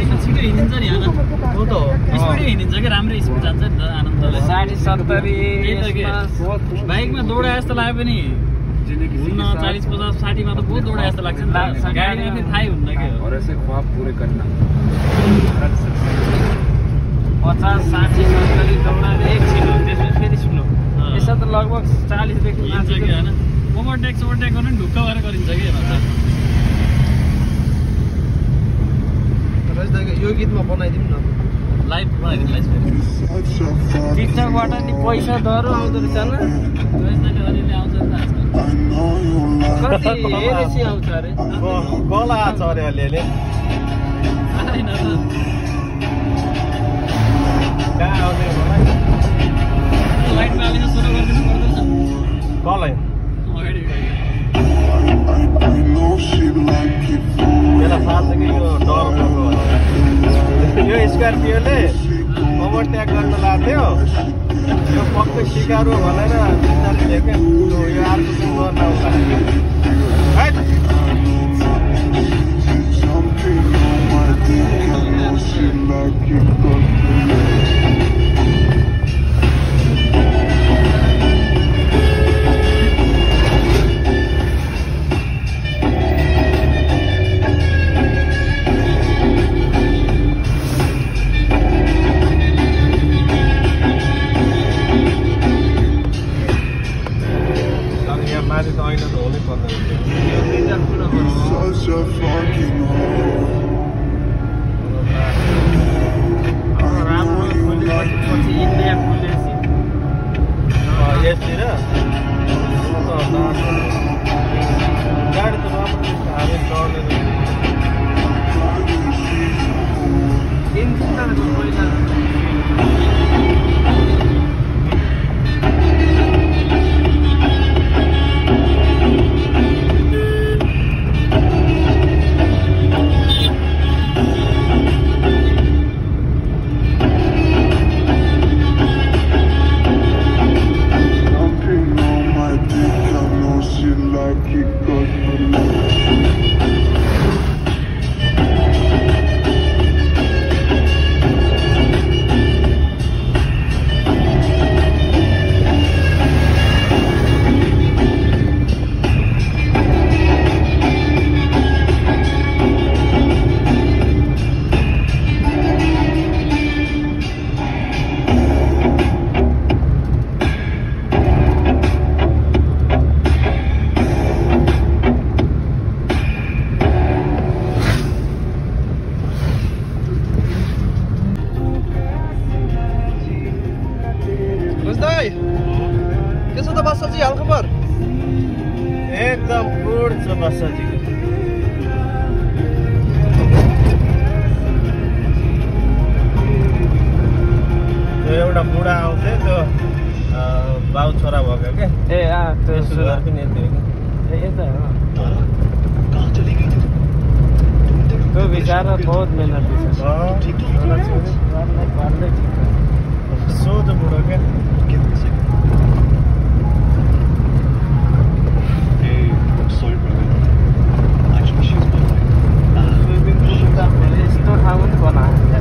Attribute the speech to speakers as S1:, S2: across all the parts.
S1: छिटो हिँडिन्छ नि होइन
S2: हो त हो
S1: स्पिडै हिँडिन्छ कि राम्रै स्पिड जान्छ नि त आनन्दले
S3: 60-70
S1: बाइकमा दौडा जस्तो लाग्यो पनि हुन्न 40-50-60 मा त बहुत दौडा जस्तो लाग्छ नि त गाडीमा पनि थाहै हुन्न के हो
S4: और ऐसे ख्वाब पूरे करना
S3: 50-60-70 दौडाले एकछिन हो त्यसपछि फेरि स्लो यसो त लगभग 40 देखि
S1: हिँड्छ कि होइन ओभरटेक गर्नु नि ढुक्क भएर गरिन्छ कि भन्छ
S2: यो गीतमा बनाइदिउँ न
S1: लाइभ बनाइदिनु
S3: टिकटकबाट नि पैसा दरो आउँदो रहेछ न
S1: अलिअलि आउँछ नि त आजकल
S3: कति हेरेसी आउँछ अरे
S2: कल आएको छ अरे अलिअलि
S1: आएन त
S2: कहाँ आउने होला
S1: लाइटमा अलिक सुरु गरिदिनु पर्दैन
S2: कलै
S1: अगाडि
S2: त्यसलाई थाहा छ कि यो डर भएको यो स्कर्पियोले ओभरटेक गर्न लाग्थ्यो यो पक्कै सिकारो भनेर बिस्तारै क्या यो अर्को दिन गर्न आउँदा माथि त ऐना त हुनै पर्दैन
S3: राम्रो खोलेपछि इन्डिया खोलेपछि
S2: यसतिर गाडी त राम्रो हामी चढ्दैन एकदम गुड छ बस्साजी त्यो एउटा बुढा आउँथ्यो त्यो बाउ छोरा भएको क्या
S3: ए त्यो
S2: पनि
S3: यता त्यो बिचारा बहुत मेहनती छ
S2: सोझो बुढो क्या
S3: यस्तो ठाउँ पनि बनायो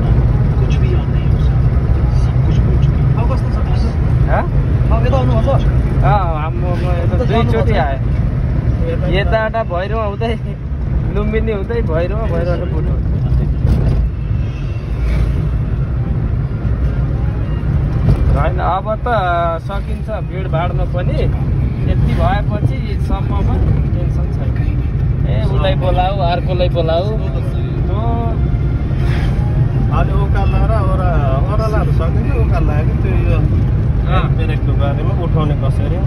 S3: हाम्रो यता दुईचोटि आयो यताबाट भैरव आउँदै लुम्बिनी हुँदै भैरवबाट पुट्नु होइन अब त सकिन्छ भिडभाडमा पनि यति भएपछि सम्ममा टेन्सन छैन ए उसलाई बोलाऊ अर्कोलाई बोलाऊ
S2: अलि उकाल्ला र ओह्रालाहरू सकिन्छ उकाल्ला कि त्यो यो ब्रेकको बारेमा उठाउने कसरी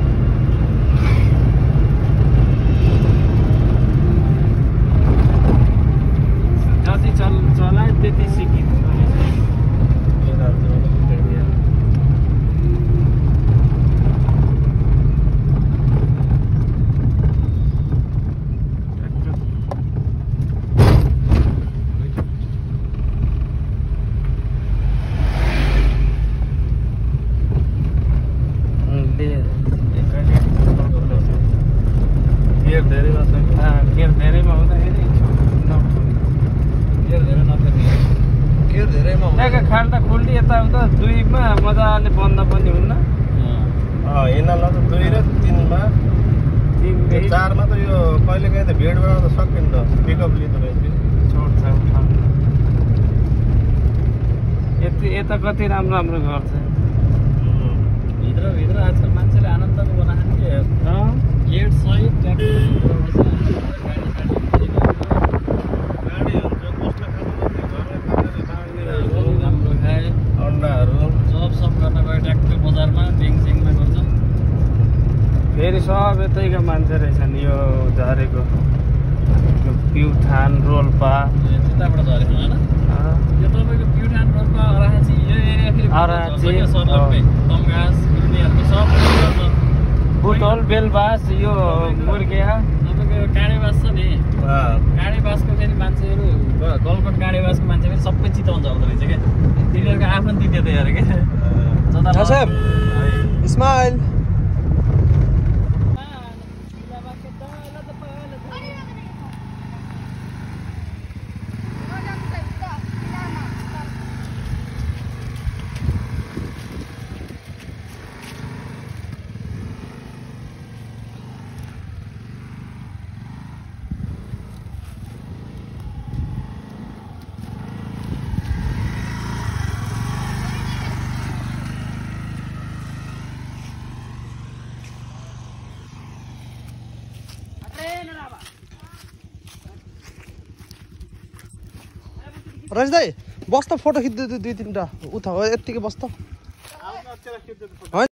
S3: जति चलायो त्यति सिकिन्छ गोल्डी यताउता 2 मा मजाले बन्द पनि हुन्न
S2: हिँड्नलाई त 2 र 3 मा
S3: 3 देखि
S2: 4 मा त यो कहिलेकाहीँ त भिड बनाउन सकिन्न पिकअप लिँदो रहेछ
S3: छोड्छ यता कति राम्रो राम्रो घर छ
S1: भित्र आजकल मान्छेले आनन्दको बनाएको के गेट सहित राम्रो खाए
S2: अन्डाहरू
S1: सब गर्न गयो ट्र्याक्टर बजारमा बेङसेङमा गर्छन्
S3: फेरि सब यतैका मान्छे रहेछन् यो झरेको प्युठान रोल्पा
S1: त्यताबाट झरेको होइन यो तपाईँको प्युठान रोल्पा अराची यो एरिया फेरि सर्लपकै कमघास उनीहरूको सब
S3: बुटवल बेलबास यो मुर्गिया
S1: तपाईँको काँडेबास छ नि काँडेबासको फेरि मान्छेहरू गलकोट काँडेबासको मान्छे फेरि सबै चिताउँछ आउँदो रहेछ क्या तिनीहरूको आफ्नो दिदी त हेरे क्या
S2: इस्माइल
S4: रज दाई बस त फोटो खिच्दै 2-3टा उता हो यत्तिकै बस त